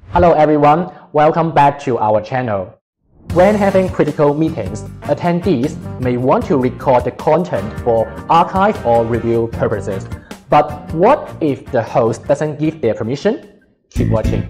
Hello everyone, welcome back to our channel. When having critical meetings, attendees may want to record the content for archive or review purposes. But what if the host doesn't give their permission? Keep watching.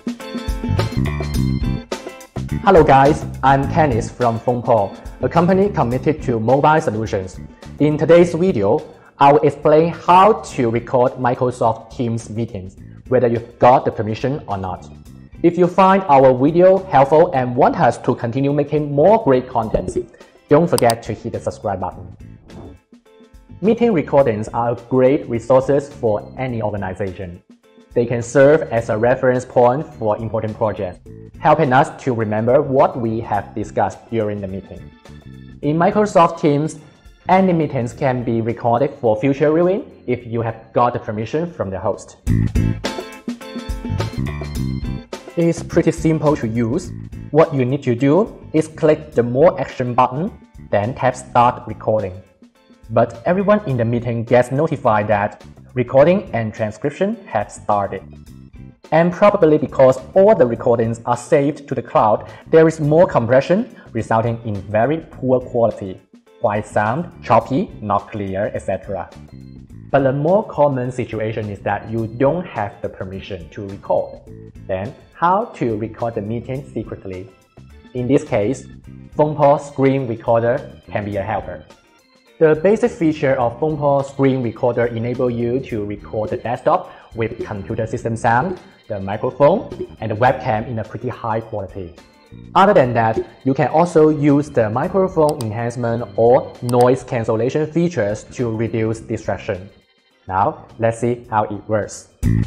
Hello guys, I'm Kenneth from FonePaw, a company committed to mobile solutions. In today's video, I will explain how to record Microsoft Teams meetings, whether you've got the permission or not. If you find our video helpful and want us to continue making more great content, don't forget to hit the subscribe button. Meeting recordings are great resources for any organization. They can serve as a reference point for important projects, helping us to remember what we have discussed during the meeting. In Microsoft Teams, any meetings can be recorded for future viewing if you have got the permission from the host. It's pretty simple to use. What you need to do is click the More Action button, then tap Start Recording. But everyone in the meeting gets notified that recording and transcription have started. And probably because all the recordings are saved to the cloud, there is more compression, resulting in very poor quality, quiet sound, choppy, not clear, etc. But the more common situation is that you don't have the permission to record. Then, how to record the meeting secretly? In this case, FonePaw Screen Recorder can be a helper. The basic feature of FonePaw Screen Recorder enables you to record the desktop with computer system sound, the microphone, and the webcam in a pretty high quality. Other than that, you can also use the microphone enhancement or noise cancellation features to reduce distraction. Now, let's see how it works.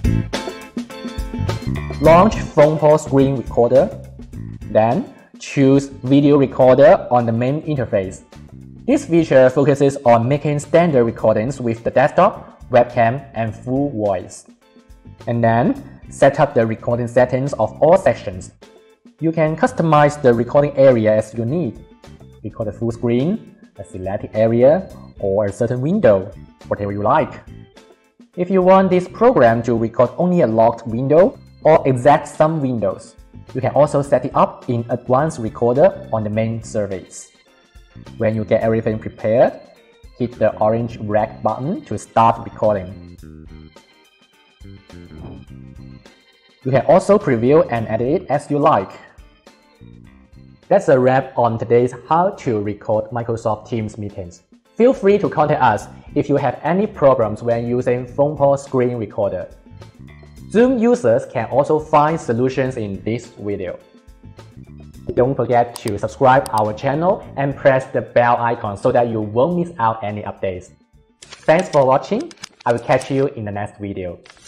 Launch FonePaw Screen Recorder, then choose Video Recorder on the main interface. This feature focuses on making standard recordings with the desktop, webcam, and full voice. And then, set up the recording settings of all sections. You can customize the recording area as you need. Record a full screen, a selected area, or a certain window, whatever you like. If you want this program to record only a locked window or exact some windows, you can also set it up in Advanced Recorder on the main service. When you get everything prepared, hit the orange Rec button to start recording. You can also preview and edit it as you like. That's a wrap on today's How to Record Microsoft Teams meetings. Feel free to contact us if you have any problems when using FonePaw Screen Recorder. Zoom users can also find solutions in this video. Don't forget to subscribe our channel and press the bell icon so that you won't miss out any updates. Thanks for watching. I will catch you in the next video.